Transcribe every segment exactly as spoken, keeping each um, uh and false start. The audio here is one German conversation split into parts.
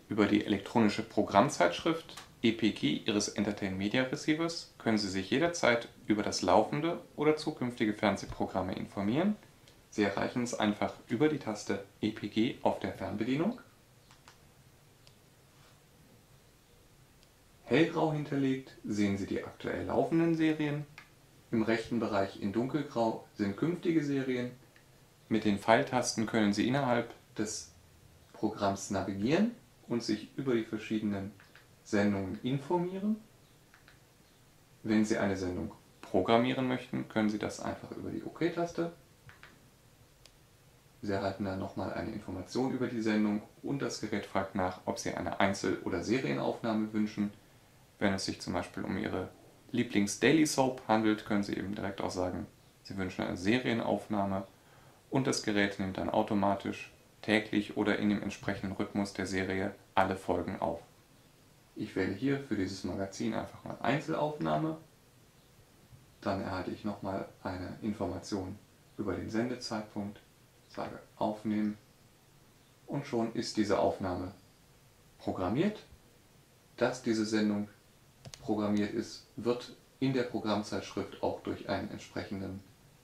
Über die elektronische Programmzeitschrift E P G Ihres Entertain Media Receivers können Sie sich jederzeit über das laufende oder zukünftige Fernsehprogramme informieren. Sie erreichen es einfach über die Taste E P G auf der Fernbedienung. Hellgrau hinterlegt sehen Sie die aktuell laufenden Serien. Im rechten Bereich in dunkelgrau sind künftige Serien. Mit den Pfeiltasten können Sie innerhalb des Programms navigieren und sich über die verschiedenen Sendungen informieren. Wenn Sie eine Sendung programmieren möchten, können Sie das einfach über die OK-Taste. Sie erhalten dann nochmal eine Information über die Sendung und das Gerät fragt nach, ob Sie eine Einzel- oder Serienaufnahme wünschen. Wenn es sich zum Beispiel um Ihre Lieblings-Daily Soap handelt, können Sie eben direkt auch sagen, Sie wünschen eine Serienaufnahme und das Gerät nimmt dann automatisch täglich oder in dem entsprechenden Rhythmus der Serie alle Folgen auf. Ich wähle hier für dieses Magazin einfach mal Einzelaufnahme. Dann erhalte ich nochmal eine Information über den Sendezeitpunkt, sage Aufnehmen und schon ist diese Aufnahme programmiert. Dass diese Sendung programmiert ist, wird in der Programmzeitschrift auch durch einen entsprechenden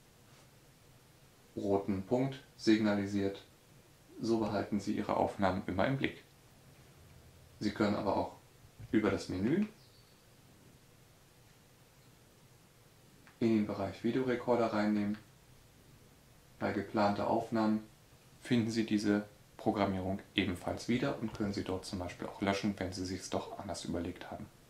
roten Punkt signalisiert. So behalten Sie Ihre Aufnahmen immer im Blick. Sie können aber auch über das Menü in den Bereich Videorekorder reinnehmen. Bei geplanter Aufnahmen finden Sie diese Programmierung ebenfalls wieder und können sie dort zum Beispiel auch löschen, wenn Sie sich es doch anders überlegt haben.